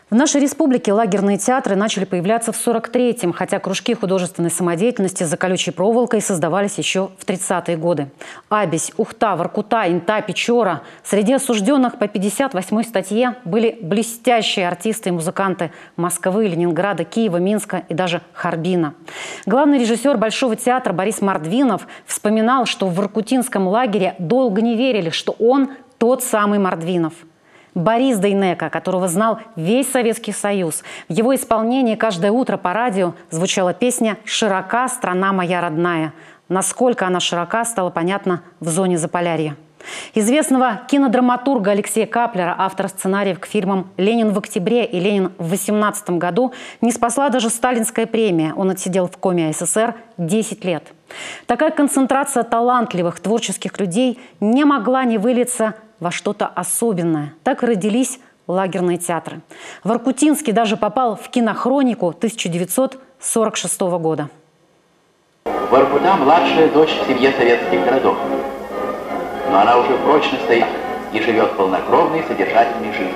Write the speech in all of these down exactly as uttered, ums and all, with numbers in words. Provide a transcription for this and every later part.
В нашей республике лагерные театры начали появляться в сорок третьем, хотя кружки художественной самодеятельности за колючей проволокой создавались еще в тридцатые годы. Абись, Ухта, Воркута, Инта, Печора. Среди осужденных по пятьдесят восьмой статье были блестящие артисты и музыканты Москвы, Ленинграда, Киева, Минска и даже Харбина. Главный режиссер Большого театра Борис Мордвинов вспоминал, что в воркутинском лагере долго не верили, что он тот самый Мордвинов. Борис Дейнеко, которого знал весь Советский Союз. В его исполнении каждое утро по радио звучала песня «Широка страна моя родная». Насколько она широка, стало понятно в зоне Заполярья. Известного кинодраматурга Алексея Каплера, автора сценариев к фильмам «Ленин в октябре» и «Ленин в восемнадцатом году», не спасла даже сталинская премия. Он отсидел в коме СССР десять лет. Такая концентрация талантливых творческих людей не могла не вылиться во что-то особенное. Так и родились лагерные театры. Воркутинский даже попал в кинохронику тысяча девятьсот сорок шестого года. Воркута – младшая дочь в семье советских городов. Но она уже прочно стоит и живет полнокровной содержательной жизнью.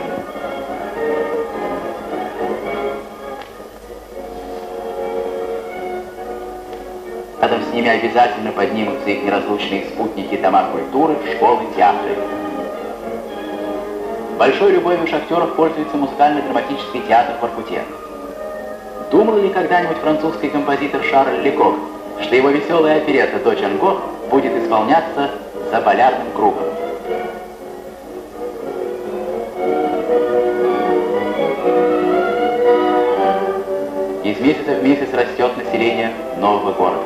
Рядом с ними обязательно поднимутся их неразлучные спутники дома культуры, школы, театры. Большой любовью шахтеров пользуется музыкально-драматический театр в Воркуте. Думал ли когда-нибудь французский композитор Шарль Лекок, что его веселая оперетта «Дочь Анго» будет исполняться за полярным кругом? Из месяца в месяц растет население нового города.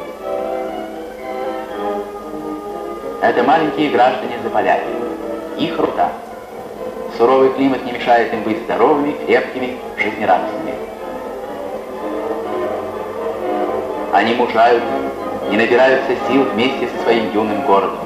Это маленькие граждане Заполярья, их рука. Суровый климат не мешает им быть здоровыми, крепкими, жизнерадостными. Они мужают, не набираются сил вместе со своим юным городом.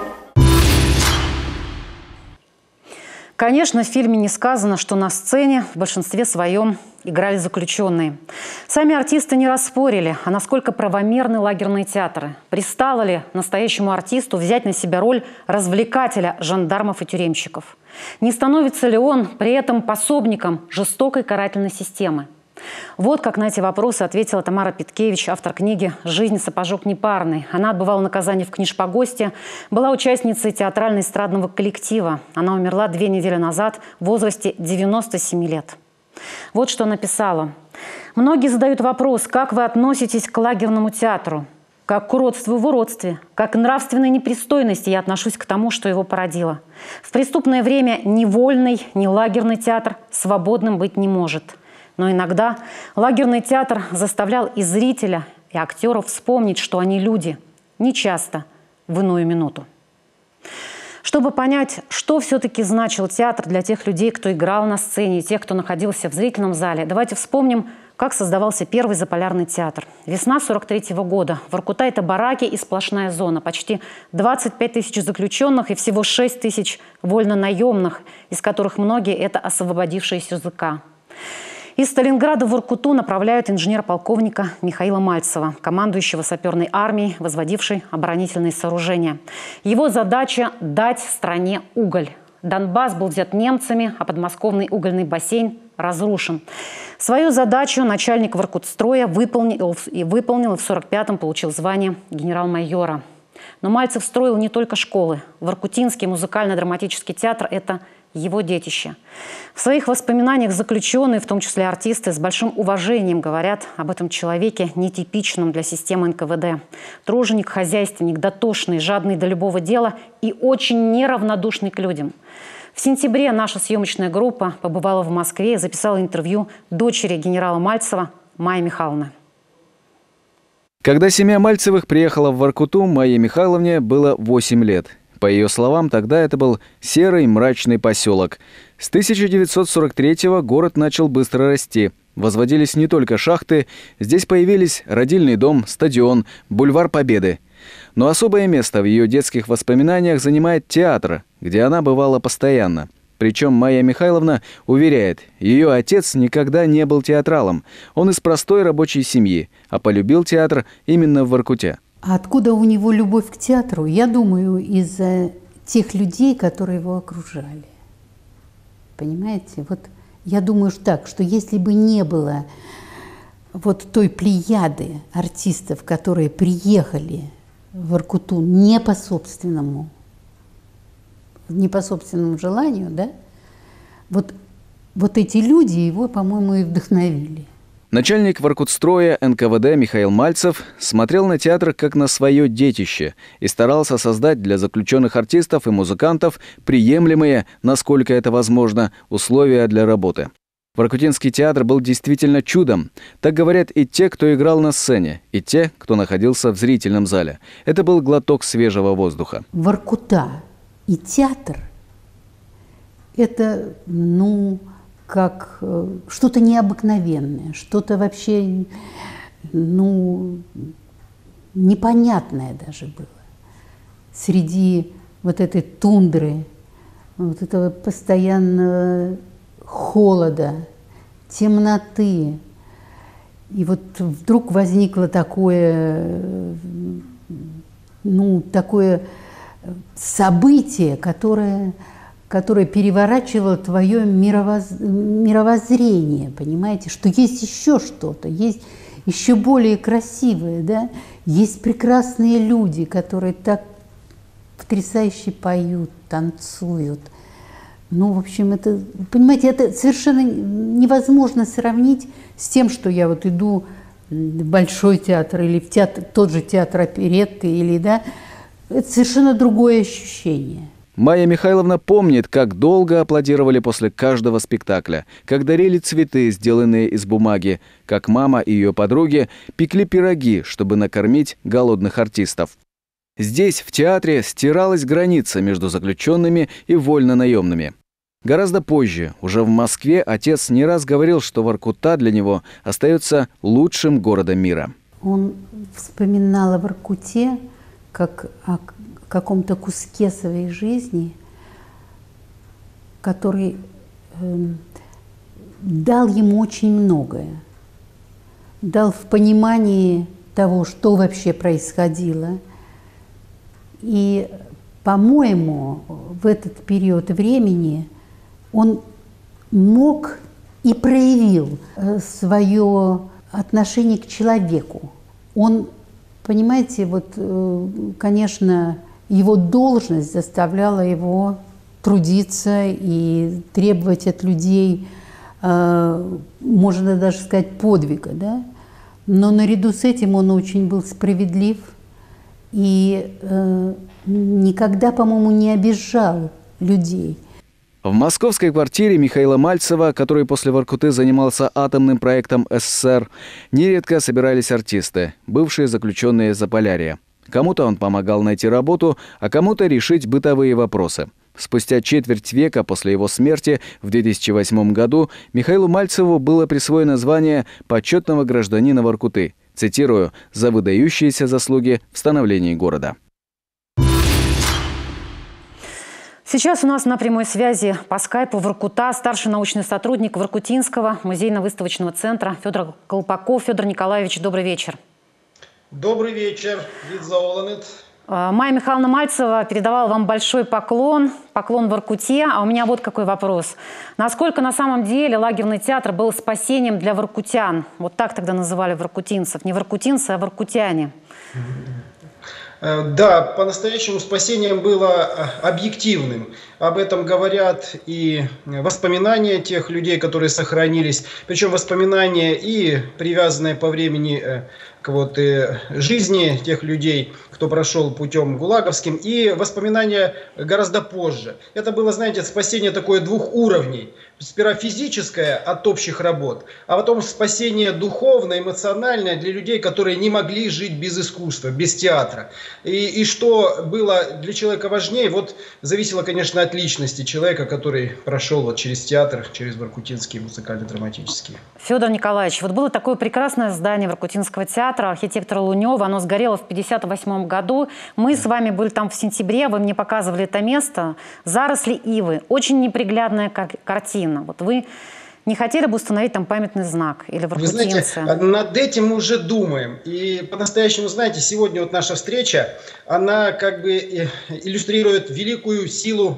Конечно, в фильме не сказано, что на сцене в большинстве своем играли заключенные. Сами артисты не расспорили, а насколько правомерны лагерные театры. Пристало ли настоящему артисту взять на себя роль развлекателя жандармов и тюремщиков? Не становится ли он при этом пособником жестокой карательной системы? Вот как на эти вопросы ответила Тамара Питкевич, автор книги «Жизнь сапожок непарный». Она отбывала наказание в Книжпогосте, была участницей театрально-эстрадного коллектива. Она умерла две недели назад в возрасте девяноста семи лет. Вот что написала. «Многие задают вопрос, как вы относитесь к лагерному театру? Как к уродству в уродстве, как к нравственной непристойности я отношусь к тому, что его породило. В преступное время ни вольный, ни лагерный театр свободным быть не может. Но иногда лагерный театр заставлял и зрителя, и актеров вспомнить, что они люди, нечасто, в иную минуту». Чтобы понять, что все-таки значил театр для тех людей, кто играл на сцене, и тех, кто находился в зрительном зале, давайте вспомним, как создавался первый Заполярный театр. Весна сорок третьего года. Воркута – это бараки и сплошная зона. Почти двадцать пять тысяч заключенных и всего шесть тысяч вольно-наемных, из которых многие – это освободившиеся языка. Из Сталинграда в Воркуту направляют инженера-полковника Михаила Мальцева, командующего саперной армией, возводившей оборонительные сооружения. Его задача – дать стране уголь. Донбасс был взят немцами, а подмосковный угольный бассейн разрушен. Свою задачу начальник Воркутстроя выполнил и выполнил, и в сорок пятом получил звание генерал-майора. Но Мальцев строил не только школы. Воркутинский музыкально-драматический театр – это его детище. В своих воспоминаниях заключенные, в том числе артисты, с большим уважением говорят об этом человеке, нетипичном для системы эн ка вэ дэ. Труженик, хозяйственник, дотошный, жадный до любого дела и очень неравнодушный к людям. В сентябре наша съемочная группа побывала в Москве и записала интервью дочери генерала Мальцева Майи Михайловны. Когда семья Мальцевых приехала в Воркуту, Майе Михайловне было восемь лет. По ее словам, тогда это был серый мрачный поселок. С тысяча девятьсот сорок третьего город начал быстро расти. Возводились не только шахты, здесь появились родильный дом, стадион, бульвар Победы. Но особое место в ее детских воспоминаниях занимает театр, где она бывала постоянно. Причем Майя Михайловна уверяет, ее отец никогда не был театралом. Он из простой рабочей семьи, а полюбил театр именно в Воркуте. А откуда у него любовь к театру? Я думаю, из-за тех людей, которые его окружали. Понимаете? Вот Я думаю что так, что если бы не было вот той плеяды артистов, которые приехали в Воркуту не по собственному, не по собственному желанию, да, вот, вот эти люди его, по-моему, и вдохновили. Начальник Воркутстроя эн ка вэ дэ Михаил Мальцев смотрел на театр как на свое детище и старался создать для заключенных артистов и музыкантов приемлемые, насколько это возможно, условия для работы. Воркутинский театр был действительно чудом. Так говорят и те, кто играл на сцене, и те, кто находился в зрительном зале. Это был глоток свежего воздуха. Воркута и театр – это, ну, как э, что-то необыкновенное, что-то вообще, ну, непонятное даже было. Среди вот этой тундры, вот этого постоянного холода, темноты. И вот вдруг возникло такое, ну, такое событие, которое, которое переворачивало твое мировоз... мировоззрение, понимаете, что есть еще что-то, есть еще более красивое, да? Есть прекрасные люди, которые так потрясающе поют, танцуют. Ну, в общем, это, понимаете, это совершенно невозможно сравнить с тем, что я вот иду в Большой театр или в театр, тот же театр оперетты, или, да, это совершенно другое ощущение. Майя Михайловна помнит, как долго аплодировали после каждого спектакля, как дарили цветы, сделанные из бумаги, как мама и ее подруги пекли пироги, чтобы накормить голодных артистов. Здесь, в театре, стиралась граница между заключенными и вольнонаемными. Гораздо позже, уже в Москве, отец не раз говорил, что Воркута для него остается лучшим городом мира. Он вспоминал о Воркуте как о каком-то куске своей жизни, который э, дал ему очень многое. Дал в понимании того, что вообще происходило. И, по-моему, в этот период времени он мог и проявил свое отношение к человеку. Он, понимаете, вот, конечно, его должность заставляла его трудиться и требовать от людей, можно даже сказать, подвига, да? Но наряду с этим он очень был справедлив и э, никогда, по-моему, не обижал людей. В московской квартире Михаила Мальцева, который после Воркуты занимался атомным проектом эс эс эс эр, нередко собирались артисты, бывшие заключенные Заполярья. Кому-то он помогал найти работу, а кому-то решить бытовые вопросы. Спустя четверть века после его смерти в две тысячи восьмом году Михаилу Мальцеву было присвоено звание почетного гражданина Воркуты, цитирую, «за выдающиеся заслуги в становлении города». Сейчас у нас на прямой связи по скайпу Воркута старший научный сотрудник Воркутинского музейно-выставочного центра Федор Колпаков. Федор Николаевич, добрый вечер. Добрый вечер, Лидзаоланет. Майя Михайловна Мальцева передавала вам большой поклон, поклон Воркуте. А у меня вот какой вопрос. Насколько на самом деле лагерный театр был спасением для воркутян? Вот так тогда называли воркутинцев. Не воркутинцы, а воркутяне. Да, по-настоящему спасением было объективным. Об этом говорят и воспоминания тех людей, которые сохранились. Причем воспоминания и привязанные по времени к вот, и жизни тех людей, кто прошел путем гулаговским, и воспоминания гораздо позже. Это было, знаете, спасение такое двух уровней. Сперва физическое от общих работ, а потом спасение духовное, эмоциональное для людей, которые не могли жить без искусства, без театра. И, и что было для человека важнее, вот зависело, конечно, от личности человека, который прошел вот через театр, через Воркутинский музыкально-драматический. Федор Николаевич, вот было такое прекрасное здание Воркутинского театра архитектора Лунева, оно сгорело в пятьдесят восьмом году. Мы с вами были там в сентябре, вы мне показывали это место. Заросли ивы, очень неприглядная картина. Вот вы не хотели бы установить там памятный знак? Или воркутинцы? Вы знаете, над этим мы уже думаем. И по-настоящему, знаете, сегодня вот наша встреча, она как бы иллюстрирует великую силу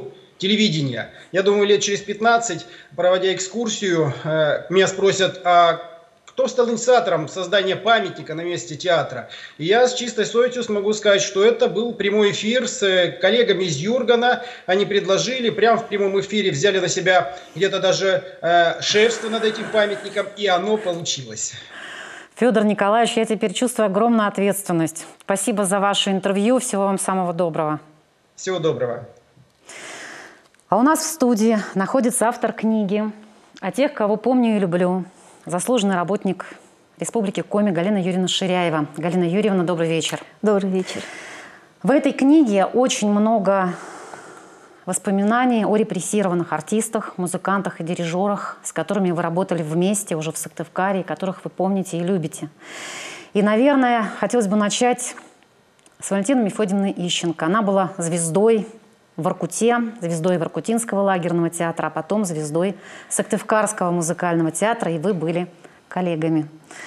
телевидения. Я думаю, лет через пятнадцать, проводя экскурсию, меня спросят, а кто стал инициатором создания памятника на месте театра? И я с чистой совестью смогу сказать, что это был прямой эфир с коллегами из Юргана. Они предложили, прямо в прямом эфире взяли на себя где-то даже э, шефство над этим памятником, и оно получилось. Федор Николаевич, я теперь чувствую огромную ответственность. Спасибо за ваше интервью. Всего вам самого доброго. Всего доброго. А у нас в студии находится автор книги «О тех, кого помню и люблю». Заслуженный работник Республики Коми Галина Юрьевна Ширяева. Галина Юрьевна, добрый вечер. Добрый вечер. В этой книге очень много воспоминаний о репрессированных артистах, музыкантах и дирижерах, с которыми вы работали вместе уже в Сыктывкаре, которых вы помните и любите. И, наверное, хотелось бы начать с Валентины Мефодиевны Ищенко. Она была звездой в Воркуте, звездой Воркутинского лагерного театра, а потом звездой Сыктывкарского музыкального театра, и вы были коллегами.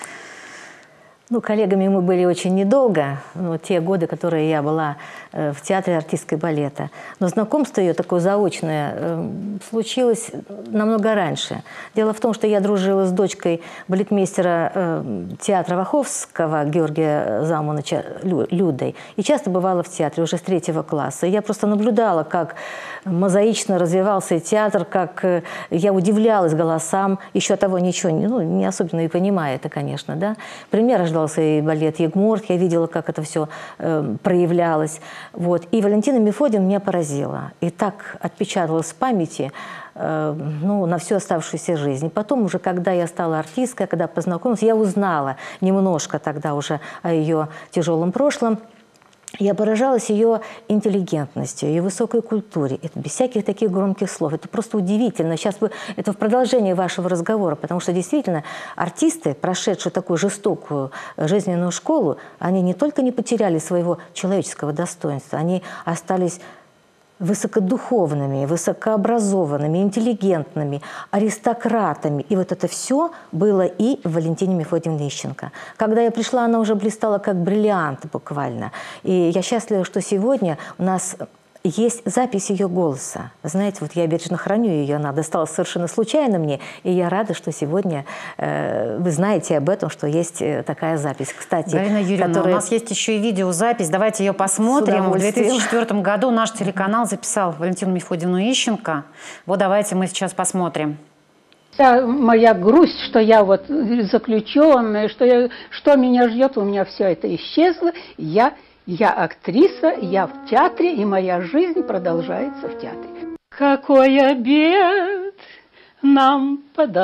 Ну, коллегами мы были очень недолго, ну, те годы, которые я была э, в театре артистской балета. Но знакомство ее такое заочное э, случилось намного раньше. Дело в том, что я дружила с дочкой балетмейстера э, театра Ваховского Георгия Залмановича Лю, Людой и часто бывала в театре уже с третьего класса. И я просто наблюдала, как мозаично развивался театр, как э, я удивлялась голосам, еще того ничего, ну, не особенно и понимая это, конечно, да. Пример и балет Егмурт, я видела, как это все э, проявлялось. Вот. И Валентина Мефодиевна меня поразила. И так отпечаталась в памяти э, ну, на всю оставшуюся жизнь. Потом уже, когда я стала артисткой, когда познакомилась, я узнала немножко тогда уже о ее тяжелом прошлом. Я поражалась ее интеллигентностью, ее высокой культуре. Это без всяких таких громких слов. Это просто удивительно. Сейчас вы, это в продолжении вашего разговора, потому что действительно артисты, прошедшие такую жестокую жизненную школу, они не только не потеряли своего человеческого достоинства, они остались высокодуховными, высокообразованными, интеллигентными, аристократами. И вот это все было и в Валентине Мефодиевне Ищенко. Когда я пришла, она уже блистала как бриллиант буквально. И я счастлива, что сегодня у нас есть запись ее голоса. Знаете, вот я бережно храню ее, она досталась совершенно случайно мне, и я рада, что сегодня э, вы знаете об этом, что есть такая запись. Кстати, Галина Юрьевна, которая... у нас есть еще и видеозапись, давайте ее посмотрим. В две тысячи четвёртом году наш телеканал записал Валентину Мефодиевну Ищенко. Вот давайте мы сейчас посмотрим. Вся моя грусть, что я вот заключенная, что, я, что меня ждет, у меня все это исчезло, я... Я актриса, я в театре, и моя жизнь продолжается в театре. Какой обед нам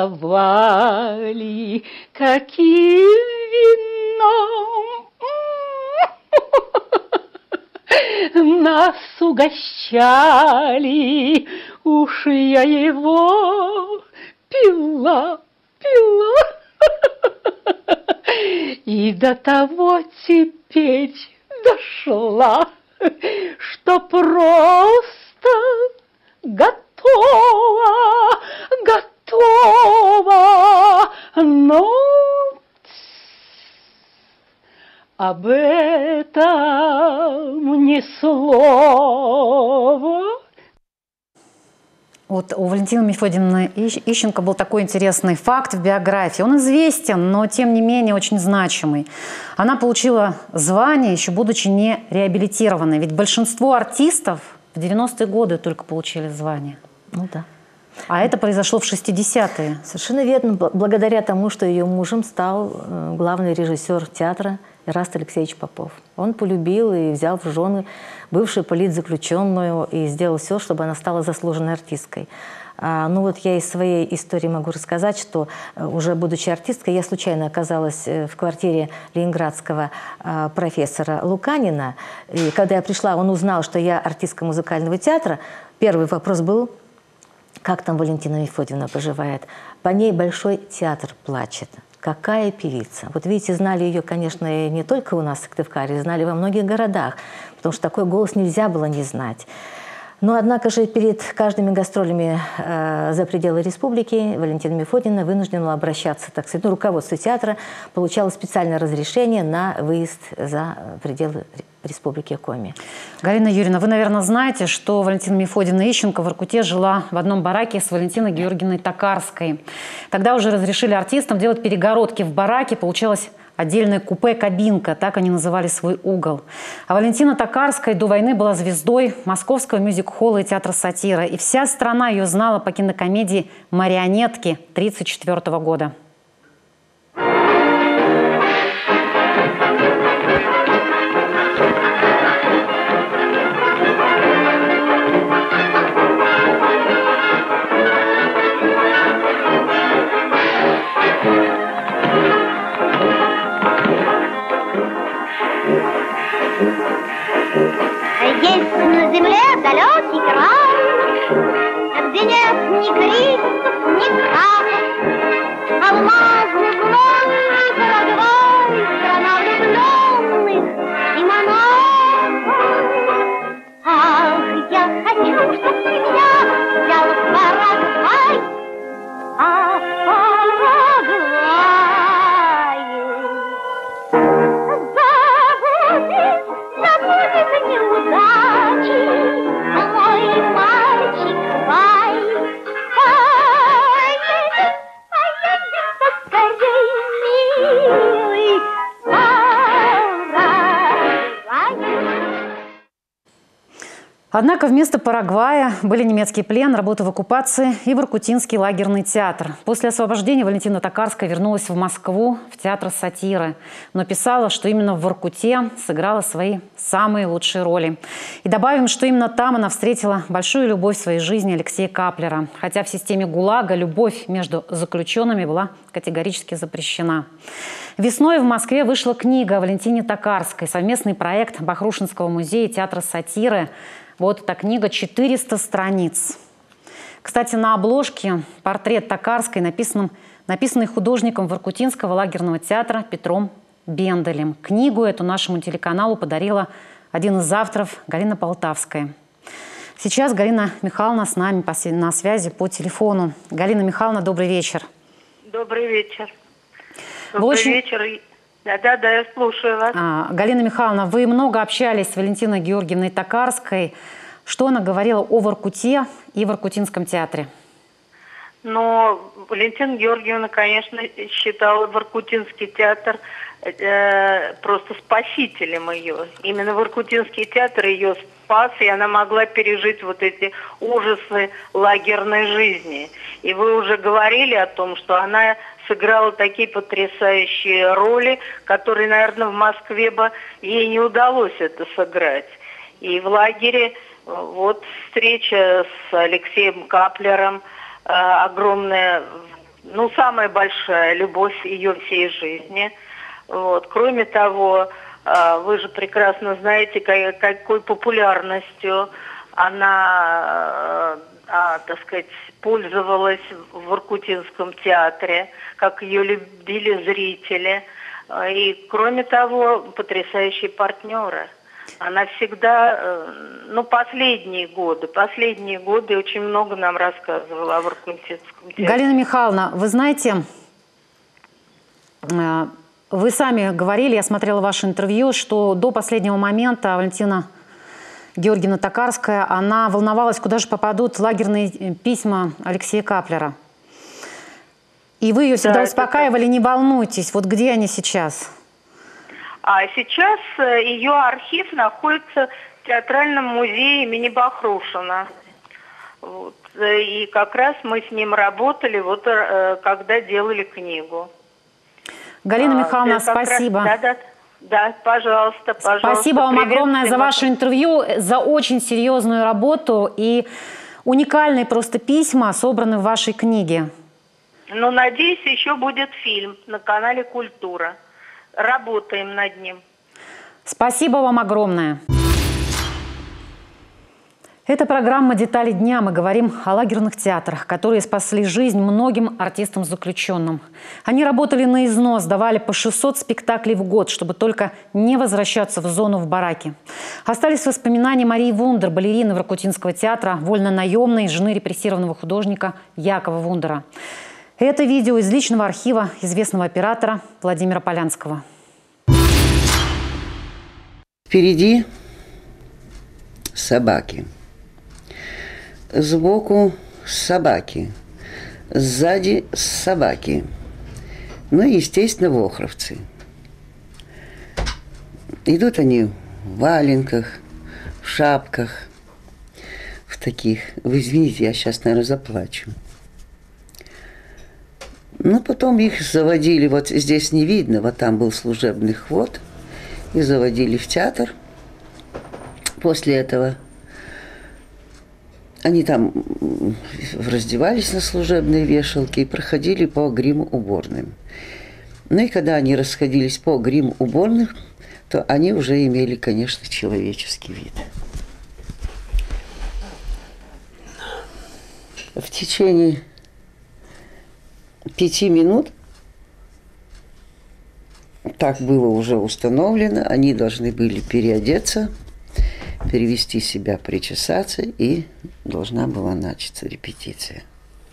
подавали, каким вином нас угощали, уж я его пила, пила. И до того теперь дошла, что просто готова, готова, но об этом ни слова. Вот у Валентины Мефодиевны Ищенко был такой интересный факт в биографии. Он известен, но тем не менее очень значимый. Она получила звание, еще будучи не реабилитированной. Ведь большинство артистов в девяностые годы только получили звание. Ну да. А это произошло в шестидесятые. Совершенно верно. Благодаря тому, что ее мужем стал главный режиссер театра Эраст Алексеевич Попов. Он полюбил и взял в жены бывшую политзаключенную и сделал все, чтобы она стала заслуженной артисткой. А, ну вот я из своей истории могу рассказать, что уже будучи артисткой, я случайно оказалась в квартире ленинградского а, профессора Луканина. И когда я пришла, он узнал, что я артистка музыкального театра. Первый вопрос был: как там Валентина Мефодиевна поживает? По ней Большой театр плачет. Какая певица. Вот видите, знали ее, конечно, не только у нас в Сыктывкаре, знали во многих городах, потому что такой голос нельзя было не знать. Но, однако же, перед каждыми гастролями э, за пределы республики Валентина Мефодиевна вынуждена была обращаться, так сказать, ну, руководство театра получало специальное разрешение на выезд за пределы в Республике Коми. Галина Юрьевна, вы, наверное, знаете, что Валентина Мефодиевна Ищенко в Воркуте жила в одном бараке с Валентиной Георгиевной Токарской. Тогда уже разрешили артистам делать перегородки в бараке, получалось отдельное купе-кабинка, так они называли свой угол. А Валентина Токарская до войны была звездой Московского мюзик-холла и театра «Сатира». И вся страна ее знала по кинокомедии «Марионетки» тысяча девятьсот тридцать четвёртого года. Есть на земле далекий край, где нет ни криков, ни криков, алмазный лунный Парагвай, страна влюбленных и монахов. Ах, я хочу, чтоб ты меня взял в Парагвай, а в Парагвае забудет, забудет неудачи, мой мальчик, пой, поедем, поедем поскорей, милый, Парагвай. Однако вместо Парагвая были немецкий плен, работа в оккупации и Воркутинский лагерный театр. После освобождения Валентина Токарская вернулась в Москву, в театр «Сатиры», но писала, что именно в Воркуте сыграла свои самые лучшие роли. И добавим, что именно там она встретила большую любовь в своей жизни Алексея Каплера. Хотя в системе ГУЛАГа любовь между заключенными была категорически запрещена. Весной в Москве вышла книга о Валентине Токарской, совместный проект Бахрушинского музея и театра «Сатиры». Вот эта книга, четыреста страниц. Кстати, на обложке портрет Токарской, написан, написанный художником Воркутинского лагерного театра Петром Бенделем. Книгу эту нашему телеканалу подарила один из авторов Галина Полтавская. Сейчас Галина Михайловна с нами на связи по телефону. Галина Михайловна, добрый вечер. Добрый вечер. Добрый очень... вечер. Да-да-да, я слушаю вас. А, Галина Михайловна, вы много общались с Валентиной Георгиевной Токарской. Что она говорила о Воркуте и Воркутинском театре? Но Валентина Георгиевна, конечно, считала Воркутинский театр э, просто спасителем ее. Именно Воркутинский театр ее спас, и она могла пережить вот эти ужасы лагерной жизни. И вы уже говорили о том, что она сыграла такие потрясающие роли, которые, наверное, в Москве бы ей не удалось это сыграть. И в лагере вот встреча с Алексеем Каплером, э, огромная, ну, самая большая любовь ее всей жизни. Вот. Кроме того, э, вы же прекрасно знаете, какой, какой популярностью она, э, э, так сказать, пользовалась в Воркутинском театре, как ее любили зрители. И, кроме того, потрясающие партнеры. Она всегда, ну, последние годы, последние годы очень много нам рассказывала о Воркутинском театре. Галина Михайловна, вы знаете, вы сами говорили, я смотрела ваше интервью, что до последнего момента Валентина Георгиевна Токарская, она волновалась, куда же попадут лагерные письма Алексея Каплера. И вы ее всегда да, успокаивали, не волнуйтесь, вот где они сейчас? А сейчас ее архив находится в Театральном музее имени Бахрушина. Вот. И как раз мы с ним работали, вот когда делали книгу. Галина Михайловна, спасибо. Раз, да, да. Да, пожалуйста, пожалуйста. Спасибо вам огромное за ваше интервью, за очень серьезную работу и уникальные просто письма, собранные в вашей книге. Ну, надеюсь, еще будет фильм на канале «Культура». Работаем над ним. Спасибо вам огромное. Это программа «Детали дня». Мы говорим о лагерных театрах, которые спасли жизнь многим артистам-заключенным. Они работали на износ, давали по шестьсот спектаклей в год, чтобы только не возвращаться в зону в бараке. Остались воспоминания Марии Вундер, балерины Воркутинского театра, вольно-наемной жены репрессированного художника Якова Вундера. Это видео из личного архива известного оператора Владимира Полянского. В Впереди собаки, сбоку собаки, сзади собаки, ну и, естественно, вохровцы. Идут они в валенках, в шапках, в таких. Вы извините, я сейчас, наверное, заплачу. Ну, потом их заводили, вот здесь не видно, вот там был служебный хвод, и заводили в театр. После этого они там раздевались на служебные вешалки и проходили по грим-уборным. Ну и когда они расходились по грим-уборным, то они уже имели, конечно, человеческий вид. В течение пяти минут, так было уже установлено, они должны были переодеться, перевести себя, причесаться, и должна была начаться репетиция.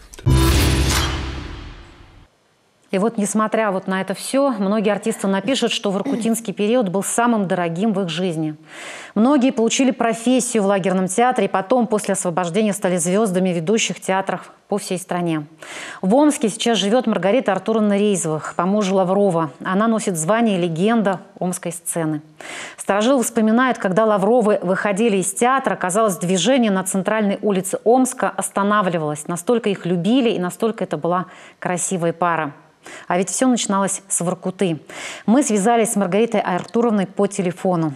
И вот, несмотря вот на это все, многие артисты напишут, что воркутинский период был самым дорогим в их жизни. Многие получили профессию в лагерном театре и потом, после освобождения, стали звездами ведущих театров по всей стране. В Омске сейчас живет Маргарита Артуровна Рейзовых, по мужу Лаврова. Она носит звание легенда омской сцены. Старожилы вспоминают, когда Лавровы выходили из театра, казалось, движение на центральной улице Омска останавливалось. Настолько их любили и настолько это была красивая пара. А ведь все начиналось с Воркуты. Мы связались с Маргаритой Артуровной по телефону.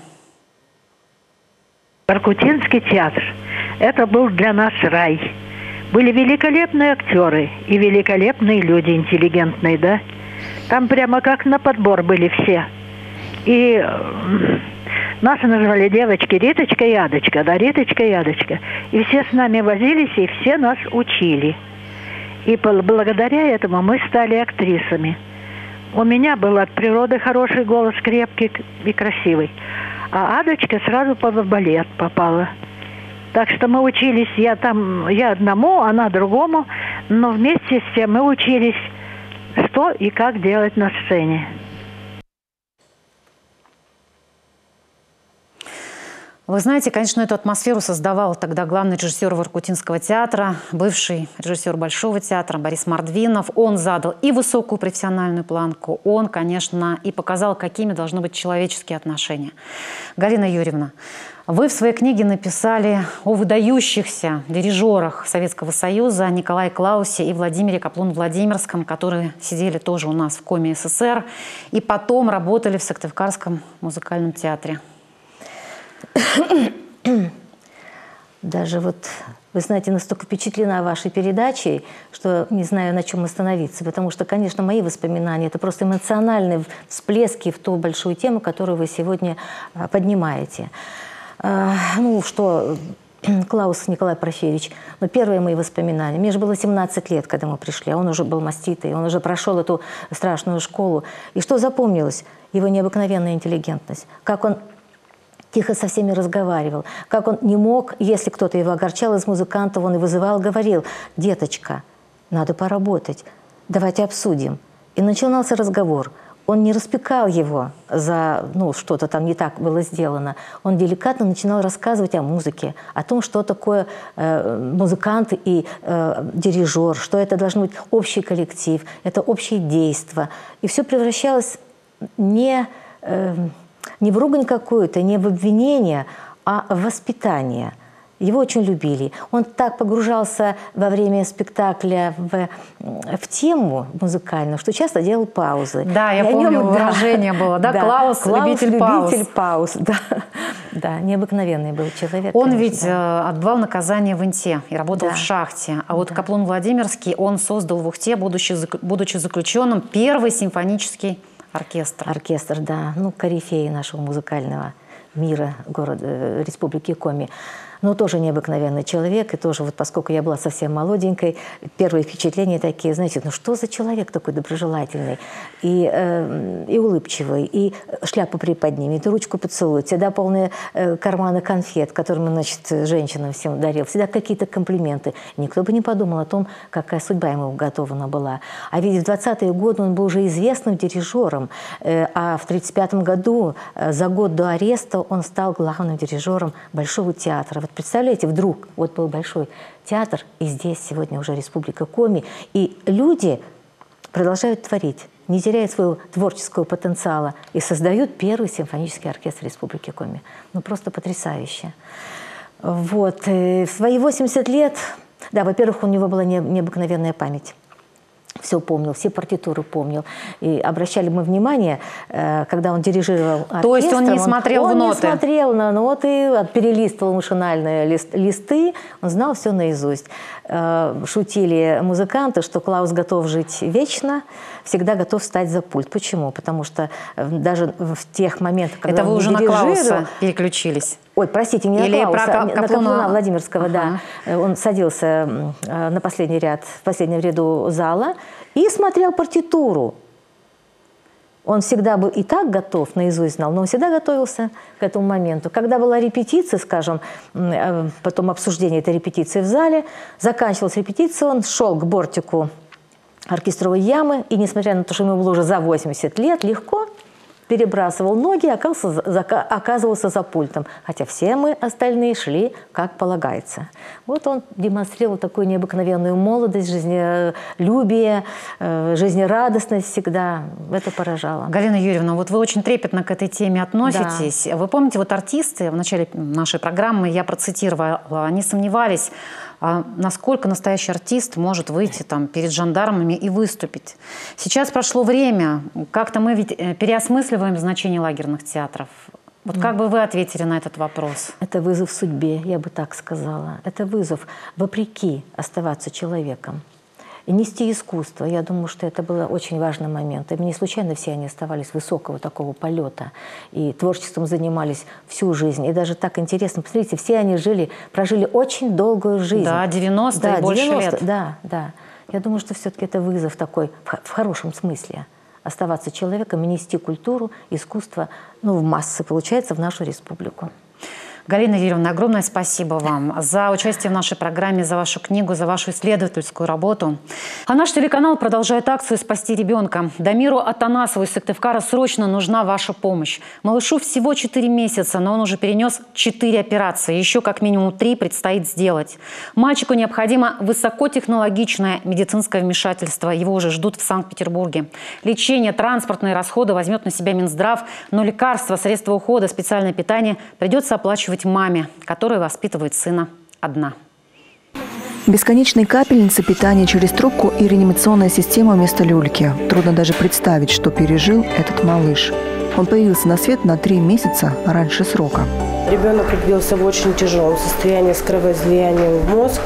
Воркутинский театр – это был для нас рай. Были великолепные актеры и великолепные люди, интеллигентные, да? Там прямо как на подбор были все. И нас называли девочки Риточка и Адочка, да, Риточка и Адочка. И все с нами возились, и все нас учили. И благодаря этому мы стали актрисами. У меня был от природы хороший голос, крепкий и красивый. А Адочка сразу под балет попала. Так что мы учились, я там, я одному, она другому, но вместе с тем мы учились, что и как делать на сцене. Вы знаете, конечно, эту атмосферу создавал тогда главный режиссер Воркутинского театра, бывший режиссер Большого театра Борис Мордвинов. Он задал и высокую профессиональную планку, он, конечно, и показал, какими должны быть человеческие отношения. Галина Юрьевна, вы в своей книге написали о выдающихся дирижерах Советского Союза Николае Клаусе и Владимире Каплун-Владимирском, которые сидели тоже у нас в Коме СССР и потом работали в Сыктывкарском музыкальном театре. Даже вот, вы знаете, настолько впечатлена вашей передачей, что не знаю, на чем остановиться. Потому что, конечно, мои воспоминания – это просто эмоциональные всплески в ту большую тему, которую вы сегодня поднимаете. Ну, что, Клаус Николай Порфирьевич, ну, первые мои воспоминания. Мне же было семнадцать лет, когда мы пришли, а он уже был маститый, он уже прошел эту страшную школу. И что запомнилось? Его необыкновенная интеллигентность. Как он тихо со всеми разговаривал, как он не мог, если кто-то его огорчал из музыкантов, он и вызывал, говорил: «Деточка, надо поработать, давайте обсудим». И начинался разговор. Он не распекал его за, ну, что-то там не так было сделано. Он деликатно начинал рассказывать о музыке, о том, что такое э, музыкант и э, дирижер, что это должен быть общий коллектив, это общее действо. И все превращалось не... Э, не в ругань какую-то, не в обвинение, а в воспитание. Его очень любили. Он так погружался во время спектакля в, в тему музыкальную, что часто делал паузы. Да, я и помню, нем, выражение да, было, да? да Клаус, Клаус любитель, любитель пауз. пауз. Да. Да, необыкновенный был человек. Он конечно, ведь да. отбывал наказание в Инте и работал да. в шахте. А вот да. Каплун Владимирский, он создал в Ухте, будучи, будучи заключенным, первый симфонический оркестр. Оркестр, да. Ну, корифеи нашего музыкального мира, города, республики Коми. но тоже необыкновенный человек. И тоже, вот поскольку я была совсем молоденькой, первые впечатления такие, знаете, ну что за человек такой доброжелательный и, э, и улыбчивый, и шляпу приподнимет, и ручку поцелует, всегда полные э, карманы конфет, которыми, значит, женщинам всем дарил, всегда какие-то комплименты. Никто бы не подумал о том, какая судьба ему уготована была. А ведь в двадцатые годы он был уже известным дирижером, э, а в тридцать пятом году, э, за год до ареста, он стал главным дирижером Большого театра. Вот представляете, вдруг вот был Большой театр, и здесь сегодня уже Республика Коми, и люди продолжают творить, не теряют своего творческого потенциала и создают первый симфонический оркестр Республики Коми. Ну, просто потрясающе. Вот. И в свои восемьдесят лет, да, во-первых, у него была необыкновенная память. Все помнил, все партитуры помнил. И обращали мы внимание, когда он дирижировал оркестром. То есть он не смотрел он, в ноты? Он не смотрел на ноты, перелистывал машинальные лист, листы, он знал все наизусть. Шутили музыканты, что Клаус готов жить вечно, всегда готов встать за пульт. Почему? Потому что даже в тех моментах, когда Это он вы уже на Клауса переключились? Ой, простите, не Или на Клауса, про а на Каплуна Владимирского, ага. да. Он садился на последний ряд, в последнем ряду зала и смотрел партитуру. Он всегда был и так готов, наизусть знал, но он всегда готовился к этому моменту. Когда была репетиция, скажем, потом обсуждение этой репетиции в зале, заканчивалась репетиция, он шел к бортику оркестровой ямы, и несмотря на то, что ему было уже за восемьдесят лет, легко перебрасывал ноги и оказывался за, оказывался за пультом. Хотя все мы остальные шли, как полагается. Вот он демонстрировал такую необыкновенную молодость, жизнелюбие, жизнерадостность всегда. Это поражало. Галина Юрьевна, вот вы очень трепетно к этой теме относитесь. Да. Вы помните, вот артисты в начале нашей программы, я процитировала, они сомневались, насколько настоящий артист может выйти там перед жандармами и выступить. Сейчас прошло время, как-то мы ведь переосмысливаем значение лагерных театров. Вот как бы вы ответили на этот вопрос? Это вызов судьбе, я бы так сказала. Это вызов, вопреки, оставаться человеком. И нести искусство. Я думаю, что это был очень важный момент. И не случайно все они оставались высокого такого полета. И творчеством занимались всю жизнь. И даже так интересно, посмотрите, все они жили, прожили очень долгую жизнь. Да, девяносто да, и больше девяносто, лет. Да, да. Я думаю, что все-таки это вызов такой, в хорошем смысле. Оставаться человеком и нести культуру, искусство, ну, в массы, получается, в нашу республику. Галина Юрьевна, огромное спасибо вам за участие в нашей программе, за вашу книгу, за вашу исследовательскую работу. А наш телеканал продолжает акцию «Спасти ребенка». Дамиру Атанасову из Сыктывкара срочно нужна ваша помощь. Малышу всего четыре месяца, но он уже перенес четыре операции. Еще как минимум три предстоит сделать. Мальчику необходимо высокотехнологичное медицинское вмешательство. Его уже ждут в Санкт-Петербурге. Лечение, транспортные расходы возьмет на себя Минздрав, но лекарства, средства ухода, специальное питание придется оплачивать маме, которая воспитывает сына одна. Бесконечные капельницы, питание через трубку и реанимационная система вместо люльки. Трудно даже представить, что пережил этот малыш. Он появился на свет на три месяца раньше срока. Ребенок родился в очень тяжелом состоянии с кровоизлиянием в мозг,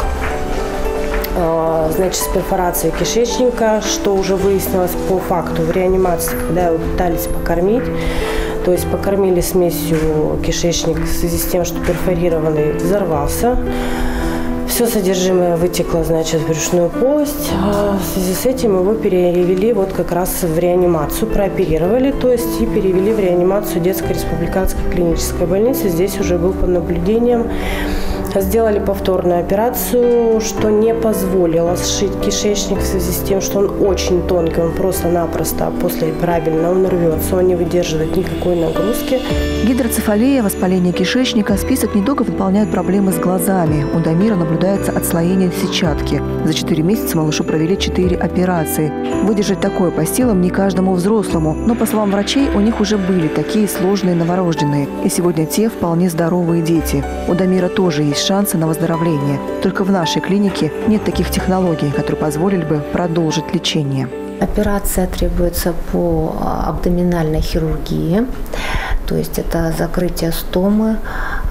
значит, с перфорацией кишечника, что уже выяснилось по факту в реанимации, когда его пытались покормить. То есть покормили смесью кишечник в связи с тем, что перфорированный взорвался. Все содержимое вытекло, значит, в брюшную полость. В связи с этим его перевели вот как раз в реанимацию, прооперировали, то есть и перевели в реанимацию детской республиканской клинической больницы. Здесь уже был под наблюдением. Сделали повторную операцию, что не позволило сшить кишечник в связи с тем, что он очень тонкий, он просто-напросто после правильно он рвется, он не выдерживает никакой нагрузки. Гидроцефалия, воспаление кишечника, список недугов выполняют проблемы с глазами. У Дамира наблюдается отслоение сетчатки. За четыре месяца малышу провели четыре операции. Выдержать такое по силам не каждому взрослому, но, по словам врачей, у них уже были такие сложные новорожденные. И сегодня те вполне здоровые дети. У Дамира тоже есть шансы на выздоровление. Только в нашей клинике нет таких технологий, которые позволили бы продолжить лечение. Операция требуется по абдоминальной хирургии, то есть это закрытие стомы,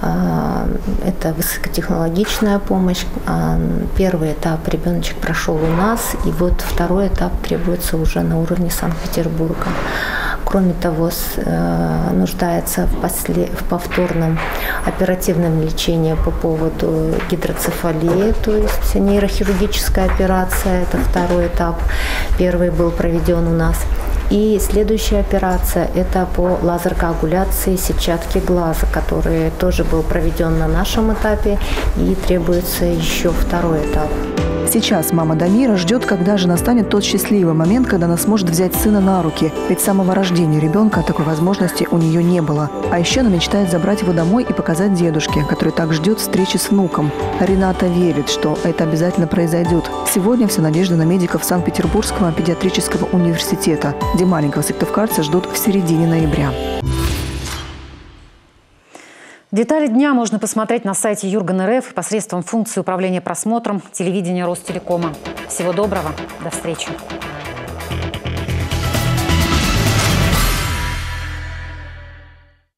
это высокотехнологичная помощь. Первый этап ребеночек прошел у нас, и вот второй этап требуется уже на уровне Санкт-Петербурга. Кроме того, нуждается в, после, в повторном оперативном лечении по поводу гидроцефалии, то есть нейрохирургическая операция, это второй этап. Первый был проведен у нас. И следующая операция – это по лазеркоагуляции сетчатки глаза, который тоже был проведен на нашем этапе, и требуется еще второй этап. Сейчас мама Дамира ждет, когда же настанет тот счастливый момент, когда она сможет взять сына на руки. Ведь с самого рождения ребенка такой возможности у нее не было. А еще она мечтает забрать его домой и показать дедушке, который так ждет встречи с внуком. Рената верит, что это обязательно произойдет. Сегодня вся надежда на медиков Санкт-Петербургского педиатрического университета, где маленького сыктывкарца ждут в середине ноября. Детали дня можно посмотреть на сайте Юрган точка эр эф посредством функции управления просмотром телевидения Ростелекома. Всего доброго. До встречи.